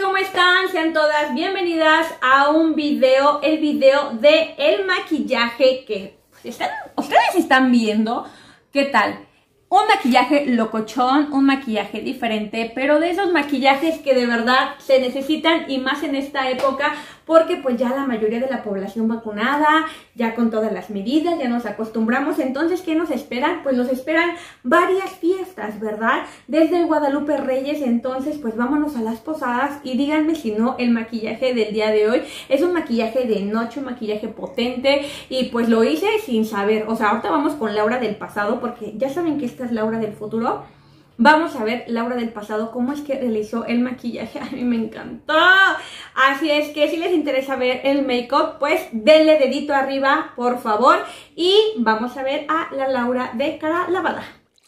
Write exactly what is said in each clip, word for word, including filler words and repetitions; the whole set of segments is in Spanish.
¿cómo están? Sean todas bienvenidas a un video, el video de el maquillaje que están, ustedes están viendo. ¿Qué tal? Un maquillaje locochón, un maquillaje diferente, pero de esos maquillajes que de verdad se necesitan y más en esta época porque pues ya la mayoría de la población vacunada, ya con todas las medidas, ya nos acostumbramos. Entonces, ¿qué nos esperan? Pues nos esperan varias fiestas, ¿verdad? Desde Guadalupe Reyes, entonces pues vámonos a las posadas y díganme si no, el maquillaje del día de hoy es un maquillaje de noche, un maquillaje potente y pues lo hice sin saber. O sea, ahorita vamos con Laura del pasado porque ya saben que esta es Laura del futuro. Vamos a ver Laura del pasado cómo es que realizó el maquillaje. A mí me encantó. Así es que si les interesa ver el make-up, pues denle dedito arriba, por favor. Y vamos a ver a la Laura de cara lavada.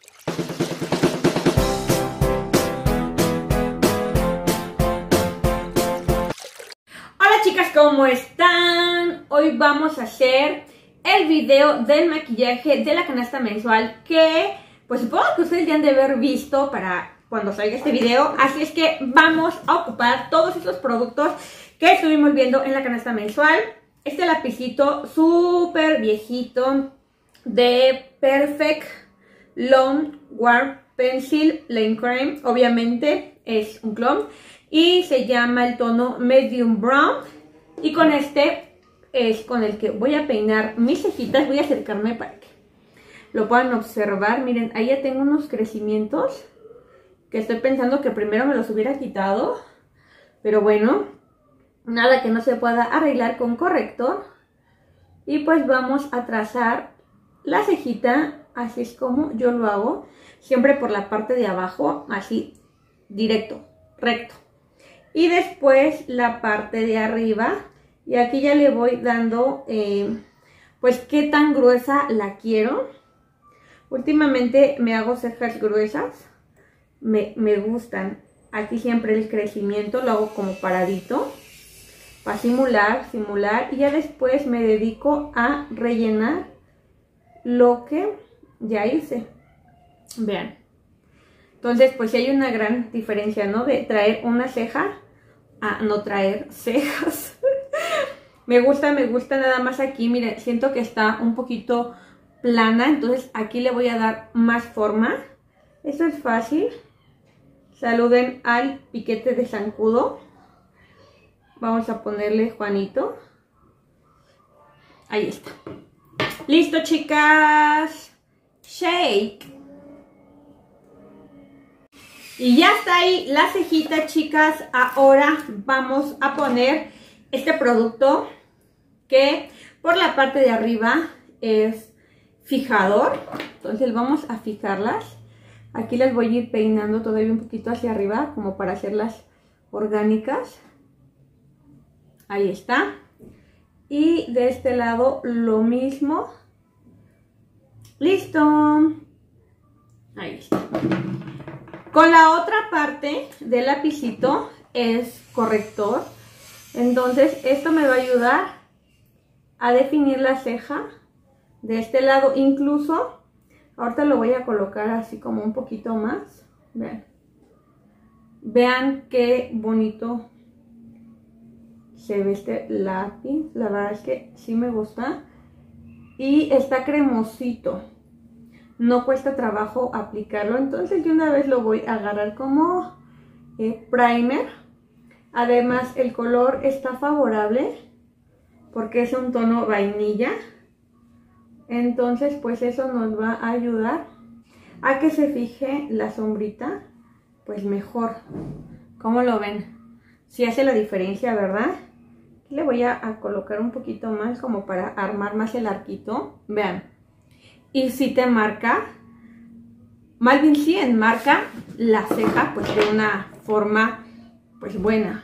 Hola chicas, ¿cómo están? Hoy vamos a hacer el video del maquillaje de la canasta mensual que... pues supongo que ustedes ya han de haber visto para cuando salga este video. Así es que vamos a ocupar todos estos productos que estuvimos viendo en la canasta mensual. Este lapicito súper viejito de Perfect Long Wear Pencil Lane Creme. Obviamente es un clon y se llama el tono Medium Brown. Y con este es con el que voy a peinar mis cejitas. Voy a acercarme para que lo puedan observar. Miren, ahí ya tengo unos crecimientos que estoy pensando que primero me los hubiera quitado, pero bueno, nada que no se pueda arreglar con corrector. Y pues vamos a trazar la cejita, así es como yo lo hago, siempre por la parte de abajo, así directo, recto, y después la parte de arriba. Y aquí ya le voy dando eh, pues qué tan gruesa la quiero. Últimamente me hago cejas gruesas, me, me gustan. Aquí siempre el crecimiento lo hago como paradito, para simular, simular. Y ya después me dedico a rellenar lo que ya hice. Vean. Entonces pues sí hay una gran diferencia, ¿no? De traer una ceja a no traer cejas. Me gusta, me gusta nada más aquí. Miren, siento que está un poquito plana, entonces aquí le voy a dar más forma. Esto es fácil. Saluden al piquete de zancudo. Vamos a ponerle Juanito. Ahí está. Listo, chicas. Shake. Y ya está ahí la cejita, chicas. Ahora vamos a poner este producto que por la parte de arriba es fijador. Entonces vamos a fijarlas. Aquí las voy a ir peinando todavía un poquito hacia arriba como para hacerlas orgánicas. Ahí está. Y de este lado lo mismo. Listo. Ahí está. Con la otra parte del lapicito es corrector. Entonces esto me va a ayudar a definir la ceja de este lado. Incluso ahorita lo voy a colocar así como un poquito más. Vean, vean qué bonito se ve este lápiz. La verdad es que sí me gusta y está cremosito, no cuesta trabajo aplicarlo. Entonces de una vez lo voy a agarrar como eh, primer. Además el color está favorable porque es un tono vainilla. Entonces pues eso nos va a ayudar a que se fije la sombrita pues mejor. ¿Cómo lo ven? Sí hace la diferencia, ¿verdad? Aquí le voy a, a colocar un poquito más como para armar más el arquito. Vean. Y si te marca, más bien sí enmarca la ceja pues de una forma pues buena.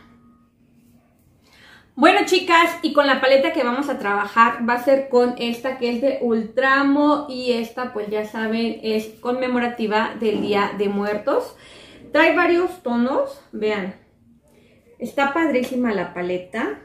Bueno, chicas, y con la paleta que vamos a trabajar va a ser con esta que es de Ultramo y esta pues ya saben es conmemorativa del Día de Muertos. Trae varios tonos, vean, está padrísima la paleta.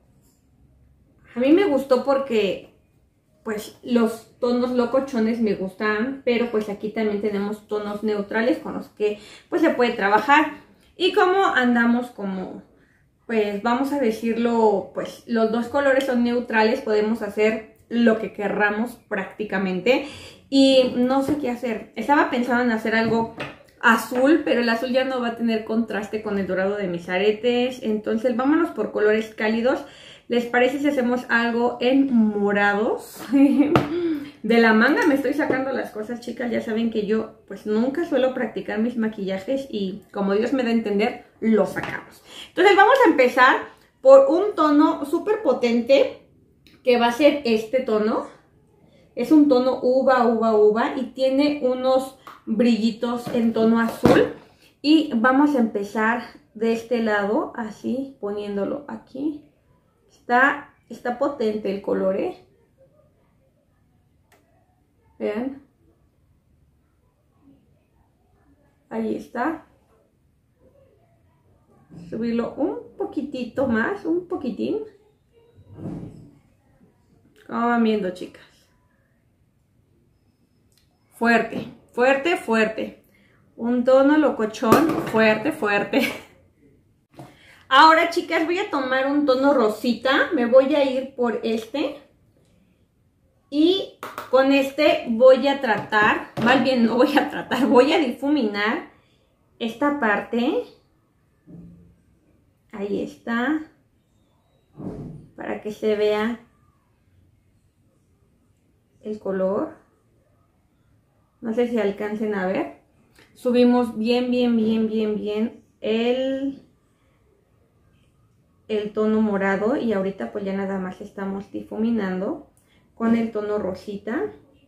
A mí me gustó porque pues los tonos locochones me gustan, pero pues aquí también tenemos tonos neutrales con los que pues se puede trabajar. Y como andamos como pues vamos a decirlo, pues los dos colores son neutrales, podemos hacer lo que querramos prácticamente. Y no sé qué hacer. Estaba pensando en hacer algo azul, pero el azul ya no va a tener contraste con el dorado de mis aretes. Entonces vámonos por colores cálidos. ¿Les parece si hacemos algo en morados? De la manga me estoy sacando las cosas, chicas. Ya saben que yo pues nunca suelo practicar mis maquillajes y como Dios me da a entender, lo sacamos. Entonces vamos a empezar por un tono súper potente que va a ser este tono. Es un tono uva, uva, uva y tiene unos brillitos en tono azul. Y vamos a empezar de este lado, así, poniéndolo aquí. Está, está potente el color, ¿eh? Vean. Ahí está. Subirlo un poquitito más, un poquitín. Como van viendo, chicas. Fuerte, fuerte, fuerte. Un tono locochón, fuerte, fuerte. Ahora, chicas, voy a tomar un tono rosita. Me voy a ir por este. Y con este voy a tratar, más bien no voy a tratar, voy a difuminar esta parte. Ahí está. Para que se vea el color. No sé si alcancen a ver. Subimos bien, bien, bien, bien, bien el, el tono morado. Y ahorita pues ya nada más estamos difuminando con el tono rosita.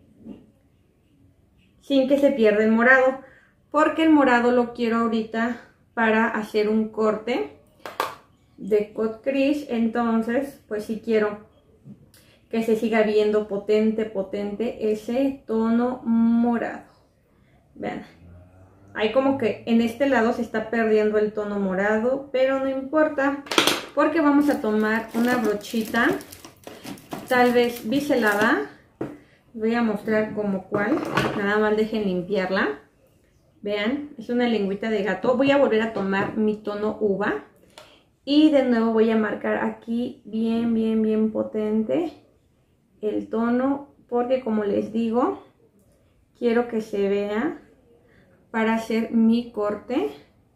Sin que se pierda el morado. Porque el morado lo quiero ahorita para hacer un corte de cut crease. Entonces pues si quiero que se siga viendo potente, potente ese tono morado. Vean, ahí como que en este lado se está perdiendo el tono morado, pero no importa, porque vamos a tomar una brochita, tal vez biselada. Voy a mostrar como cuál, nada más dejen limpiarla. Vean, es una lengüita de gato. Voy a volver a tomar mi tono uva y de nuevo voy a marcar aquí bien, bien, bien potente el tono, porque como les digo, quiero que se vea para hacer mi corte.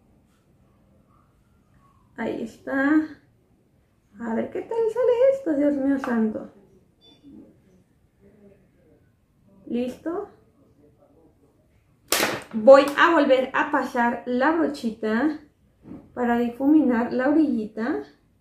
Ahí está. A ver qué tal sale esto, Dios mío santo. ¿Listo? Voy a volver a pasar la brochita para difuminar la orillita.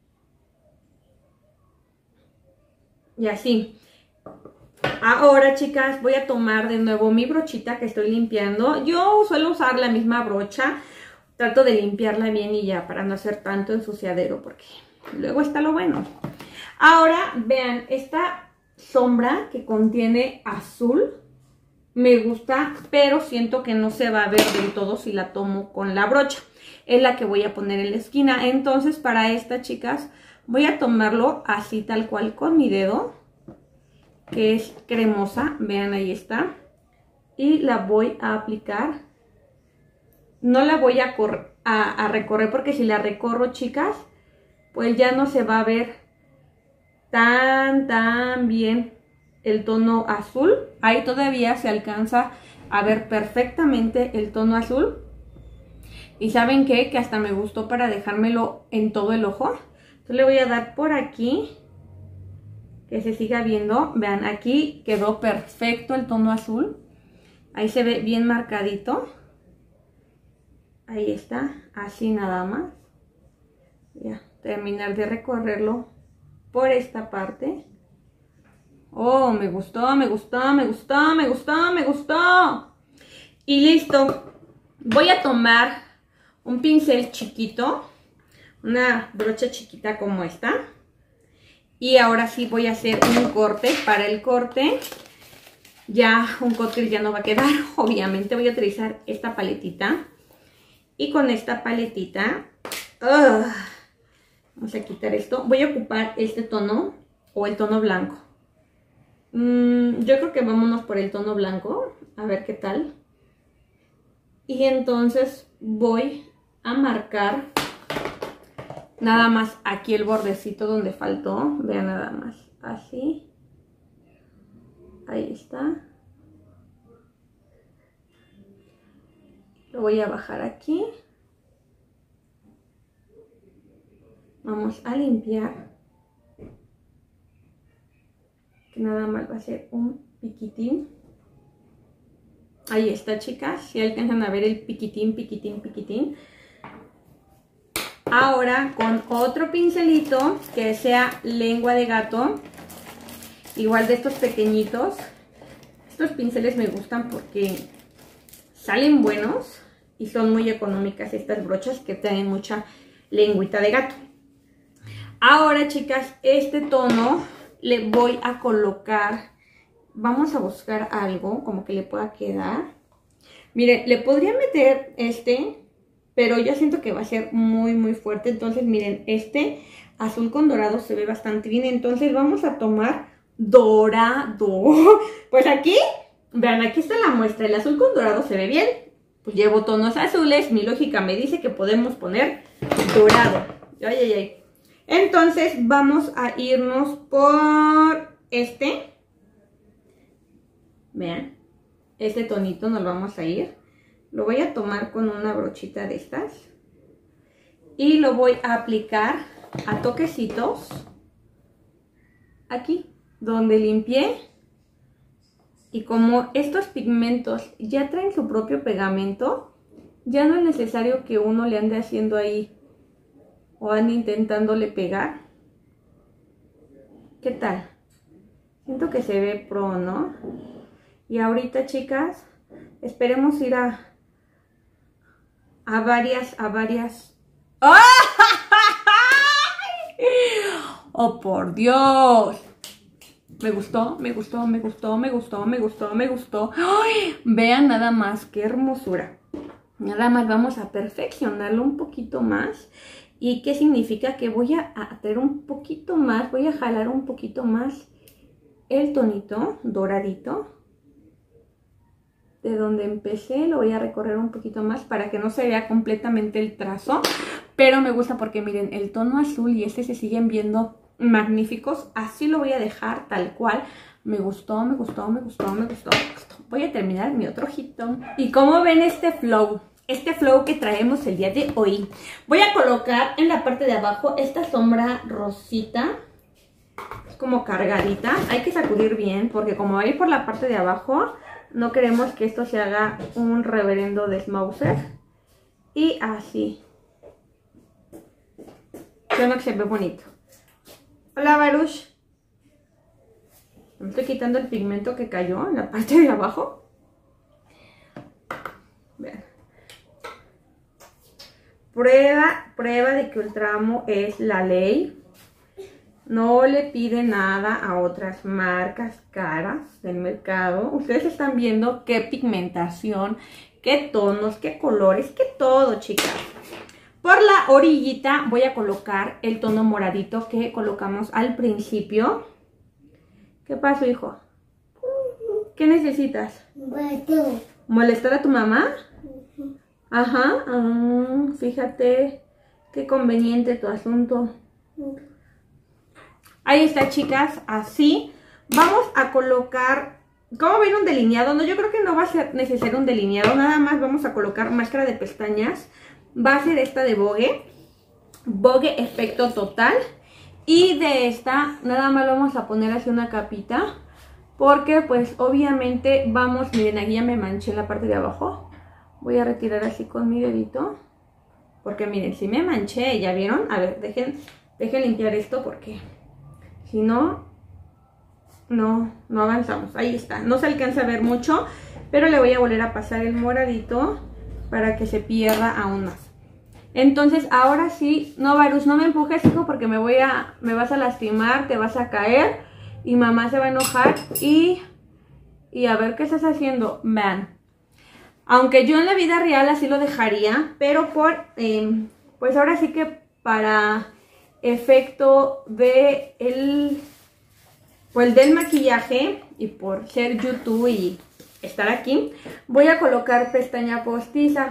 Y así. Ahora, chicas, voy a tomar de nuevo mi brochita que estoy limpiando. Yo suelo usar la misma brocha. Trato de limpiarla bien y ya, para no hacer tanto ensuciadero, porque luego está lo bueno. Ahora, vean, esta sombra que contiene azul me gusta, pero siento que no se va a ver del todo si la tomo con la brocha. Es la que voy a poner en la esquina. Entonces, para esta, chicas, voy a tomarlo así tal cual con mi dedo, que es cremosa, vean, ahí está, y la voy a aplicar. No la voy a, a, a recorrer, porque si la recorro, chicas, pues ya no se va a ver tan, tan bien el tono azul. Ahí todavía se alcanza a ver perfectamente el tono azul. Y ¿saben qué? Que hasta me gustó para dejármelo en todo el ojo. Entonces le voy a dar por aquí, que se siga viendo. Vean, aquí quedó perfecto el tono azul. Ahí se ve bien marcadito. Ahí está, así nada más. Ya, terminar de recorrerlo por esta parte. Oh, me gustó, me gustó, me gustó, me gustó, me gustó. Y listo. Voy a tomar un pincel chiquito, una brocha chiquita como esta. Y ahora sí voy a hacer un corte. Para el corte, ya un corte ya no va a quedar. Obviamente voy a utilizar esta paletita. Y con esta paletita, uh, vamos a quitar esto. Voy a ocupar este tono o el tono blanco. Mm, yo creo que vámonos por el tono blanco. A ver qué tal. Y entonces voy a marcar nada más aquí el bordecito donde faltó, vean nada más, así, ahí está. Lo voy a bajar aquí. Vamos a limpiar. Que nada más va a ser un piquitín. Ahí está, chicas. Si alcanzan a ver el piquitín, piquitín, piquitín. Ahora con otro pincelito que sea lengua de gato. Igual de estos pequeñitos. Estos pinceles me gustan porque salen buenos y son muy económicas estas brochas que traen mucha lengüita de gato. Ahora, chicas, este tono le voy a colocar, vamos a buscar algo como que le pueda quedar. Miren, le podría meter este, pero yo siento que va a ser muy muy fuerte. Entonces miren, este azul con dorado se ve bastante bien. Entonces vamos a tomar dorado. Pues aquí, vean, aquí está la muestra. El azul con dorado se ve bien. Pues llevo tonos azules, mi lógica me dice que podemos poner dorado. Ay, ay, ay. Entonces vamos a irnos por este. Vean, este tonito nos vamos a ir. Lo voy a tomar con una brochita de estas. Y lo voy a aplicar a toquecitos. Aquí, donde limpié. Y como estos pigmentos ya traen su propio pegamento, ya no es necesario que uno le ande haciendo ahí o ande intentándole pegar. ¿Qué tal? Siento que se ve pro, ¿no? Y ahorita, chicas, esperemos ir a, a varias, a varias... ¡Oh! ¡Oh, por Dios! Me gustó, me gustó, me gustó, me gustó, me gustó, me gustó. ¡Ay! Vean nada más, qué hermosura. Nada más vamos a perfeccionarlo un poquito más. ¿Y qué significa? Que voy a hacer un poquito más, voy a jalar un poquito más el tonito doradito. De donde empecé lo voy a recorrer un poquito más para que no se vea completamente el trazo. Pero me gusta porque miren, el tono azul y este se siguen viendo magníficos. Así lo voy a dejar tal cual. Me gustó, me gustó, me gustó, me gustó, me gustó. Voy a terminar mi otro ojito. Y como ven este flow, este flow que traemos el día de hoy, voy a colocar en la parte de abajo esta sombra rosita. Es como cargadita. Hay que sacudir bien porque como va a ir por la parte de abajo, no queremos que esto se haga un reverendo desmauser. Y así. Creo que se ve bonito. Hola, Baruch. Me estoy quitando el pigmento que cayó en la parte de abajo. Vean. Prueba, prueba de que el tramo es la ley. No le pide nada a otras marcas caras del mercado. Ustedes están viendo qué pigmentación, qué tonos, qué colores, qué todo, chicas. Por la orillita voy a colocar el tono moradito que colocamos al principio. ¿Qué pasó, hijo? ¿Qué necesitas? ¿Molestar a tu mamá? Ajá, ah, fíjate qué conveniente tu asunto. Ahí está, chicas, así. Vamos a colocar, ¿cómo ven un delineado? No, yo creo que no va a ser necesario un delineado, nada más vamos a colocar máscara de pestañas. Va a ser esta de Vogue, Vogue Efecto Total. Y de esta nada más vamos a poner así una capita, porque pues obviamente vamos, miren, aquí ya me manché la parte de abajo. Voy a retirar así con mi dedito, porque miren, si me manché, ¿ya vieron? A ver, dejen, dejen limpiar esto porque si no, no, no avanzamos. Ahí está, no se alcanza a ver mucho, pero le voy a volver a pasar el moradito para que se pierda aún más. Entonces, ahora sí, no, Baruch, no me empujes, hijo, porque me voy a, me vas a lastimar, te vas a caer y mamá se va a enojar y, y a ver qué estás haciendo. Vean, aunque yo en la vida real así lo dejaría, pero por, eh, pues ahora sí que para efecto de el, pues del maquillaje y por ser YouTube y estar aquí, voy a colocar pestaña postiza.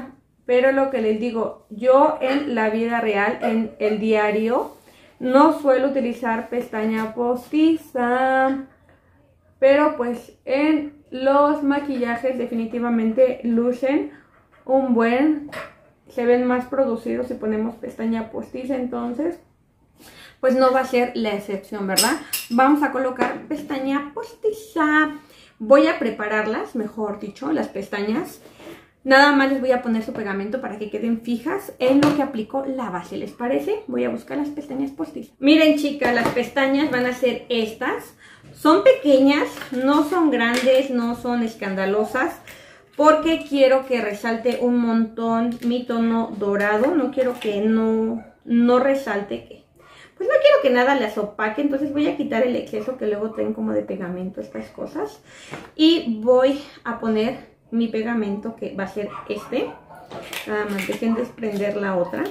pero lo que les digo, yo en la vida real, en el diario, no suelo utilizar pestaña postiza, pero pues en los maquillajes definitivamente lucen un buen, se ven más producidos si ponemos pestaña postiza, entonces pues no va a ser la excepción, ¿verdad? Vamos a colocar pestaña postiza. Voy a prepararlas, mejor dicho, las pestañas. Nada más les voy a poner su pegamento para que queden fijas en lo que aplico la base, ¿les parece? Voy a buscar las pestañas postizas. Miren, chicas, las pestañas van a ser estas. Son pequeñas, no son grandes, no son escandalosas, porque quiero que resalte un montón mi tono dorado. No quiero que no, no resalte, que pues no quiero que nada las opaque, entonces voy a quitar el exceso que luego tengo como de pegamento, estas cosas. Y voy a poner mi pegamento, que va a ser este. Nada más dejen desprender la otra.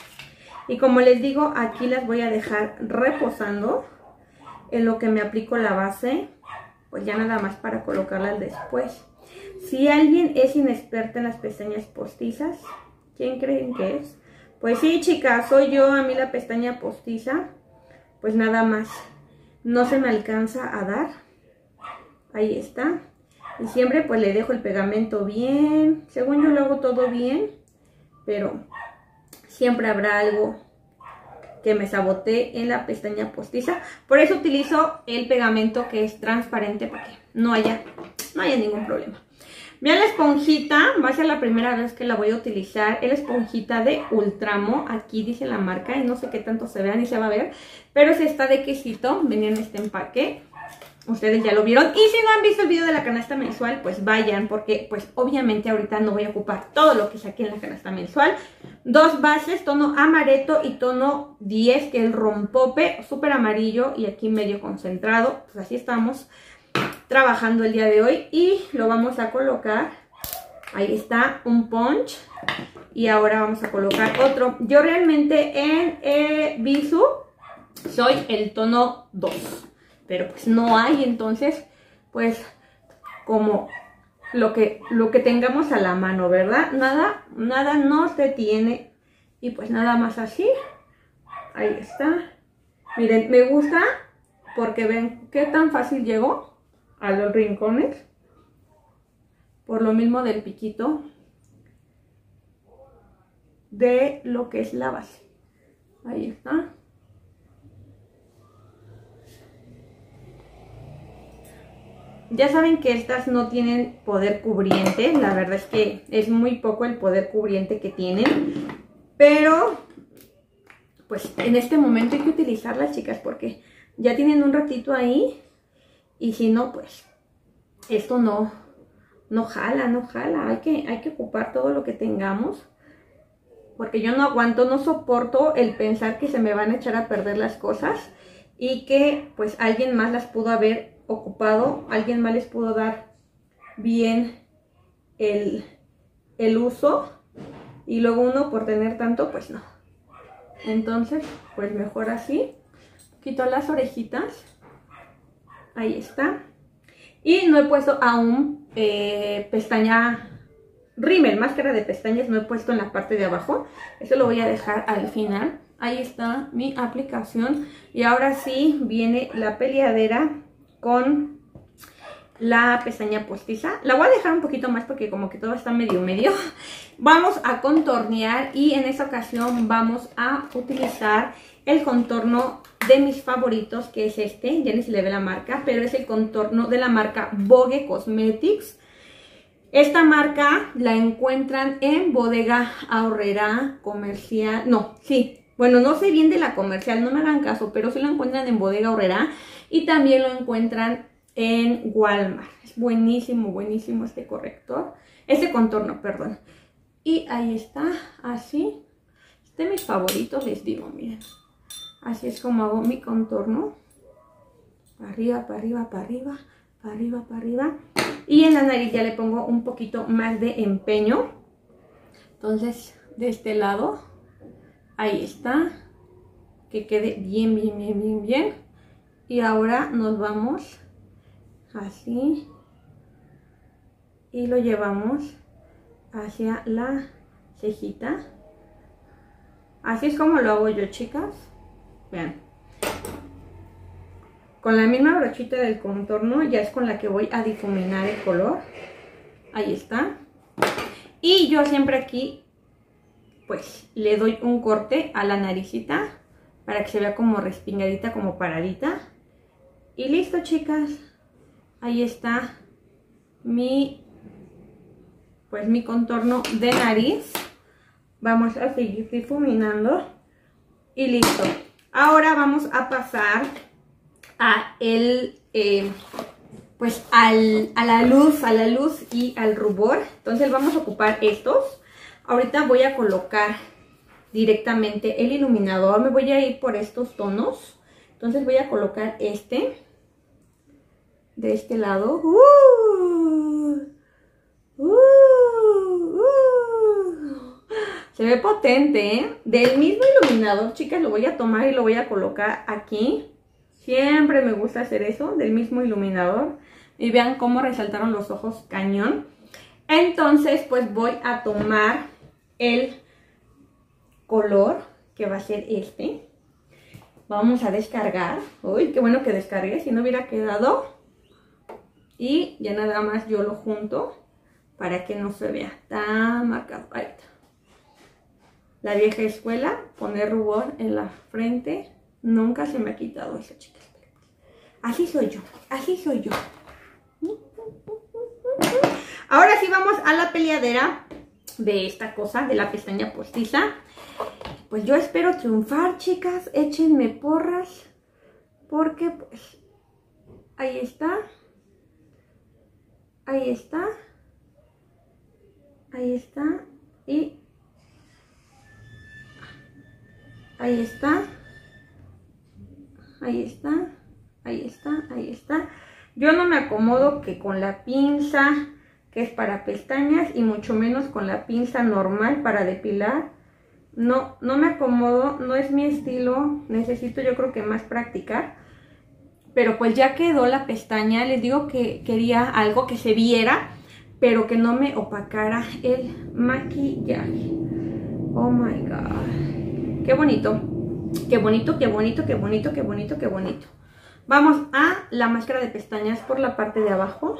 Y como les digo, aquí las voy a dejar reposando en lo que me aplico la base, pues ya nada más para colocarlas después. Si alguien es inexperta en las pestañas postizas, ¿quién creen que es? Pues sí, chicas, soy yo. A mí la pestaña postiza, pues nada más no se me alcanza a dar. Ahí está. Y siempre pues le dejo el pegamento bien. Según yo lo hago todo bien, pero siempre habrá algo que me sabotee en la pestaña postiza. Por eso utilizo el pegamento que es transparente, para que no haya, no haya ningún problema. Vean la esponjita, va a ser la primera vez que la voy a utilizar. Es la esponjita de Ultramo, aquí dice la marca y no sé qué tanto se vea ni se va a ver, pero es esta de quesito, venía en este empaque. Ustedes ya lo vieron, y si no han visto el video de la canasta mensual, pues vayan, porque pues obviamente ahorita no voy a ocupar todo lo que saqué en la canasta mensual. Dos bases, tono amaretto y tono diez, que es el rompope, súper amarillo y aquí medio concentrado. Pues así estamos trabajando el día de hoy y lo vamos a colocar. Ahí está, un punch. Y ahora vamos a colocar otro. Yo realmente en eh, Bisú soy el tono dos, pero pues no hay, entonces pues como lo que, lo que tengamos a la mano, ¿verdad? Nada, nada no se tiene. Y pues nada más así. Ahí está. Miren, me gusta porque ven qué tan fácil llegó a los rincones, por lo mismo del piquito de lo que es la base. Ahí está. Ya saben que estas no tienen poder cubriente, la verdad es que es muy poco el poder cubriente que tienen, pero pues en este momento hay que utilizarlas, chicas, porque ya tienen un ratito ahí. Y si no, pues esto no, no jala, no jala. Hay que, hay que ocupar todo lo que tengamos. Porque yo no aguanto, no soporto el pensar que se me van a echar a perder las cosas. Y que pues alguien más las pudo haber ocupado. Alguien más les pudo dar bien el, el uso. Y luego uno por tener tanto, pues no. Entonces, pues mejor así. Quito las orejitas. Ahí está. Y no he puesto aún eh, pestaña rímel, máscara de pestañas, no he puesto en la parte de abajo. Eso lo voy a dejar al final. Ahí está mi aplicación. Y ahora sí viene la peleadera con la pestaña postiza. La voy a dejar un poquito más porque como que todo está medio medio. Vamos a contornear y en esta ocasión vamos a utilizar el contorno de mis favoritos, que es este, ya ni se le ve la marca, pero es el contorno de la marca Vogue Cosmetics. Esta marca la encuentran en Bodega Aurrerá comercial, no, sí, bueno, no sé bien de la comercial, no me hagan caso, pero sí lo encuentran en Bodega Aurrerá y también lo encuentran en Walmart. Es buenísimo, buenísimo este corrector, este contorno, perdón. Y ahí está, así, este de mis favoritos, les digo, miren. Así es como hago mi contorno. Para arriba, para arriba, para arriba, para arriba, para arriba. Y en la nariz ya le pongo un poquito más de empeño. Entonces, de este lado, ahí está. Que quede bien, bien, bien, bien, bien. Y ahora nos vamos así. Y lo llevamos hacia la cejita. Así es como lo hago yo, chicas. Vean. Con la misma brochita del contorno ya es con la que voy a difuminar el color. Ahí está. Y yo siempre aquí pues le doy un corte a la naricita para que se vea como respingadita, como paradita. Y listo, chicas. Ahí está mi pues mi contorno de nariz. Vamos a seguir difuminando y listo. Ahora vamos a pasar a el eh, pues al, a la luz, a la luz y al rubor. Entonces vamos a ocupar estos. Ahorita voy a colocar directamente el iluminador. Me voy a ir por estos tonos. Entonces voy a colocar este de este lado. Uh, uh, uh. Se ve potente, ¿eh? Del mismo iluminador, chicas, lo voy a tomar y lo voy a colocar aquí. Siempre me gusta hacer eso, del mismo iluminador. Y vean cómo resaltaron los ojos cañón. Entonces, pues voy a tomar el color, que va a ser este. Vamos a descargar. Uy, qué bueno que descargué, si no hubiera quedado. Y ya nada más yo lo junto para que no se vea tan marcado. Ahí está. La vieja escuela, poner rubor en la frente. Nunca se me ha quitado eso, chicas. Así soy yo, así soy yo. Ahora sí vamos a la peleadera de esta cosa, de la pestaña postiza. Pues yo espero triunfar, chicas. Échenme porras. Porque pues ahí está. Ahí está. Ahí está. Y ahí está. Ahí está. Ahí está. Ahí está. Yo no me acomodo que con la pinza que es para pestañas y mucho menos con la pinza normal para depilar. No, no me acomodo, no es mi estilo. Necesito yo creo que más practicar. Pero pues ya quedó la pestaña. Les digo que quería algo que se viera, pero que no me opacara el maquillaje. Oh my god. Qué bonito. Qué bonito, qué bonito, qué bonito, qué bonito, qué bonito. Vamos a la máscara de pestañas por la parte de abajo.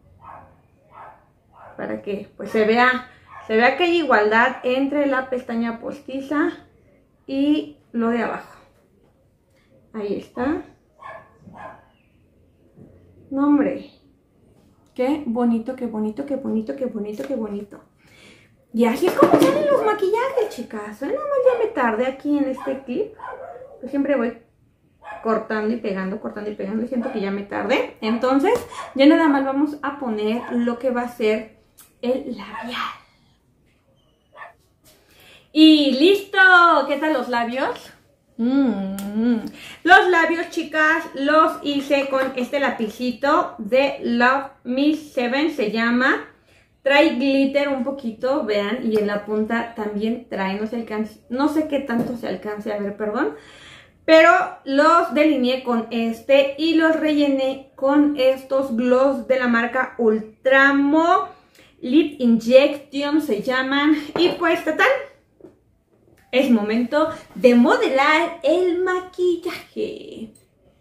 Para que pues se vea, se vea que hay igualdad entre la pestaña postiza y lo de abajo. Ahí está. No, hombre. Qué bonito, qué bonito, qué bonito, qué bonito, qué bonito. Y así es como salen los maquillajes, chicas. Nada más ya me tardé aquí en este clip. Yo siempre voy cortando y pegando, cortando y pegando y siento que ya me tardé. Entonces, ya nada más vamos a poner lo que va a ser el labial. Y listo. ¿Qué tal los labios? Mm. Los labios, chicas, los hice con este lapicito de Love Me Seven, se llama. Trae glitter un poquito, vean, y en la punta también trae, no se alcanza, no sé qué tanto se alcance a ver, perdón. Pero los delineé con este y los rellené con estos gloss de la marca Ultramo Lip Injection, se llaman. Y pues, total, es momento de modelar el maquillaje.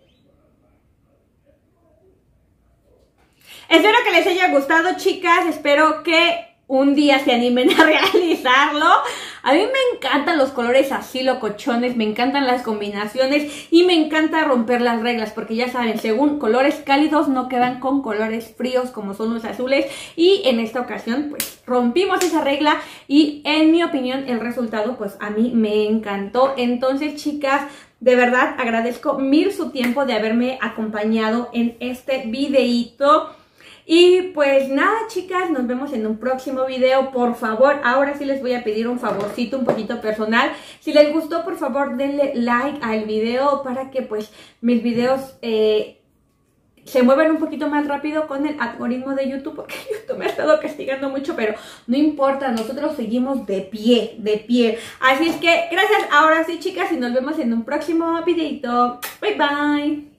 Espero que les haya gustado, chicas. Espero que un día se animen a realizarlo. A mí me encantan los colores así locochones, me encantan las combinaciones y me encanta romper las reglas, porque ya saben, según colores cálidos no quedan con colores fríos como son los azules, y en esta ocasión pues rompimos esa regla y en mi opinión el resultado pues a mí me encantó. Entonces, chicas, de verdad agradezco mil su tiempo de haberme acompañado en este videíto. Y pues nada, chicas, nos vemos en un próximo video. Por favor, ahora sí les voy a pedir un favorcito un poquito personal. Si les gustó, por favor, denle like al video para que pues mis videos eh, se muevan un poquito más rápido con el algoritmo de YouTube, porque YouTube me ha estado castigando mucho, pero no importa, nosotros seguimos de pie, de pie. Así es que gracias, ahora sí, chicas, y nos vemos en un próximo videito. Bye, bye.